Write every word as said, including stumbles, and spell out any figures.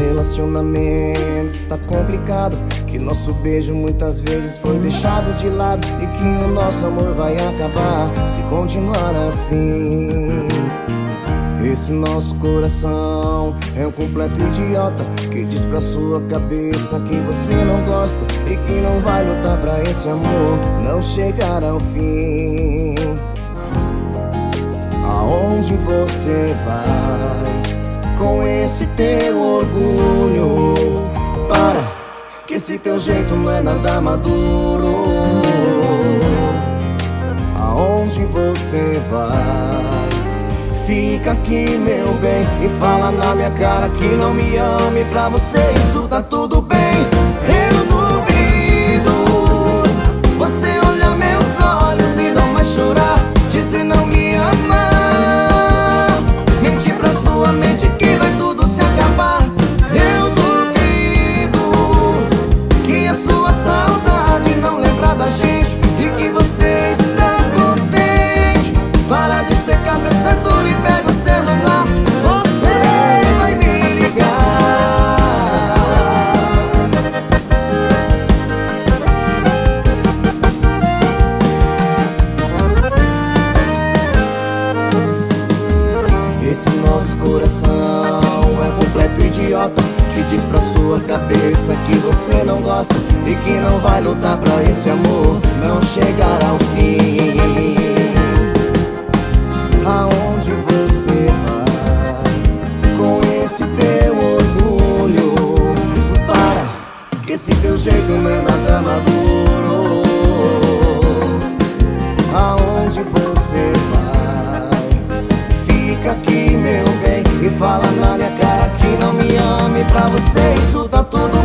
relacionamento está complicado, que nosso beijo muitas vezes foi deixado de lado e que o nosso amor vai acabar se continuar assim. Esse nosso coração é um completo idiota que diz pra sua cabeça que você não gosta e que não vai lutar pra esse amor não chegar ao fim. Aonde você vai com esse teu orgulho? Para, que esse teu jeito não é nada maduro. Aonde você vai? Fica aqui, meu bem, e fala na minha cara que não me ame. Pra você isso tá tudo bem. Eu duvido você olhar meus olhos e não mais chorar, dizer não me ama, mentir pra sua mente que vai tudo se acabar. Eu duvido que a sua saudade não lembra da gente e que você está contente. Para de ser cabeça dura e pega o celular, você vai me ligar. Esse nosso coração é completo idiota que diz pra sua cabeça que você não gosta e que não vai lutar pra esse amor não chegar ao fim. Aonde você vai com esse teu orgulho? Para, que esse teu jeito não é nada maduro. Aonde você vai? Fica aqui, meu bem, e fala na minha cara que não me ame. Pra você isso tá tudo